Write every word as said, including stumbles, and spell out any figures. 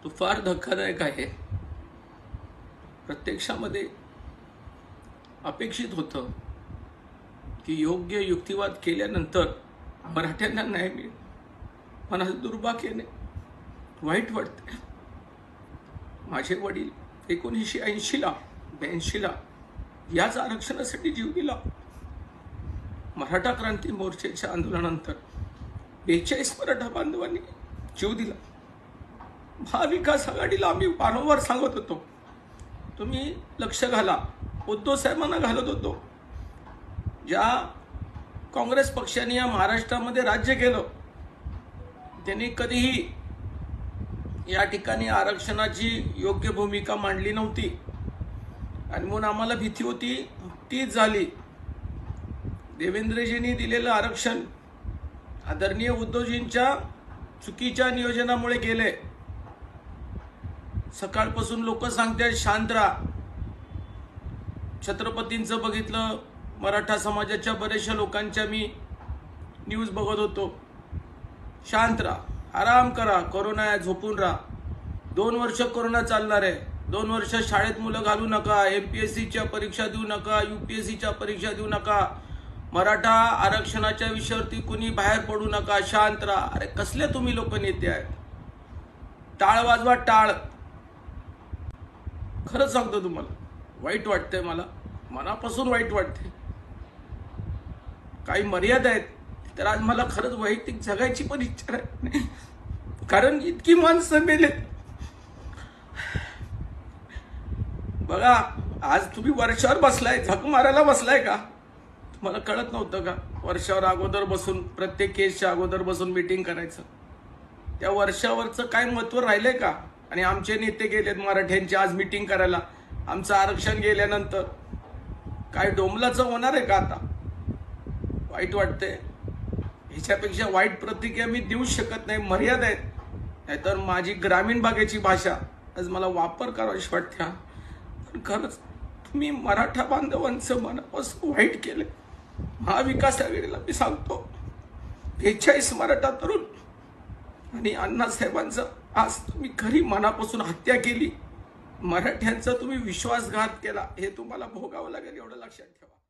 तो फार धक्कादायक आहे। प्रत्यक्षामध्ये अपेक्षित होतं की योग्य युक्तिवाद केल्यानंतर मराठ्यांना न्याय मिळेल, पण आज दुर्भाग्याने वाईट वाटते। माझे वडील एकोणीसशे ऐंशी ला ब्याऐंशी ला याच आरक्षणासाठी जीव दिला। मराठा क्रांती मोर्चाच्या आंदोलनानंतर बेचाळीस मराठा बांधवांनी जीव दिला। महाविकास आघाडीला आम्ही वारंवार सांगत होतो, तुम्ही लक्ष घाला, उद्धव साहेबांना घालत होतो। ज्या काँग्रेस पक्षाने या महाराष्ट्रामध्ये राज्य केलं त्यांनी कधीही या ठिकाणी आरक्षणाची योग्य भूमिका मांडली नव्हती, आणि म्हणून आम्हाला भीती होती तीच झाली। देवेंद्रजींनी दिलेलं आरक्षण आदरणीय उद्धवजींच्या चुकीच्या नियोजनामुळे गेले। सकाळपासून लोक सांगतात शांत राहा। छत्रपतींचं बघितलं, मराठा समाजाच्या बऱ्याचशा लोकांच्या मी न्यूज बघत होतो, शांत राहा, आराम करा, कोरोना आहे, झोपून राहा। दोन वर्ष कोरोना चालणार आहे, दोन वर्ष शाळेत मुलं घालू नका, एमपीएससीच्या परीक्षा देऊ नका, यूपीएससीच्या परीक्षा देऊ नका, मराठा आरक्षणाच्या विषयावरती कुणी बाहेर पडू नका, शांत राहा। अरे कसले तुम्ही लोक नेते आहेत? टाळ वाजवा, टाळ। खरंच सांगतो तुम्हाला, वाईट वाटतंय, मला मनापासून वाईट वाटते। काही मर्यादा आहेत, तर आज मला खरंच वैयक्तिक जगायची पण इच्छा नाही, कारण इतकी माणसं मेले। बघा, आज तुम्ही वर्षावर बसलाय, झक मारायला बसलाय का? तुम्हाला कळत नव्हतं का? वर्षावर अगोदर बसून, प्रत्येक केसच्या अगोदर बसून मीटिंग करायचं। त्या वर्षावरचं काय महत्व राहिलंय का? आणि आमचे नेते गेलेत मराठ्यांची आज मीटिंग करायला, आमचं आरक्षण गेल्यानंतर काय डोंबलाचं होणार आहे का? आता वाईट वाटतंय। ह्याच्यापेक्षा वाईट प्रतिक्रिया मी देऊ शकत नाही, मर्यादा आहेत। नाहीतर माझी ग्रामीण भागाची भाषा आज मला वापर करावीशी वाटते। पण खरंच तुम्ही मराठा बांधवांचं मनापासून वाईट केलं। महाविकास आघाडीला मी सांगतो, बेचाळीस मराठा तरुण आणि अण्णासाहेबांचं आज तुम्ही खरी मनापासून हत्या केली, मराठ्यांचा तुम्ही विश्वासघात केला, हे तुम्हाला भोगावं लागेल, एवढं लक्षात ठेवा।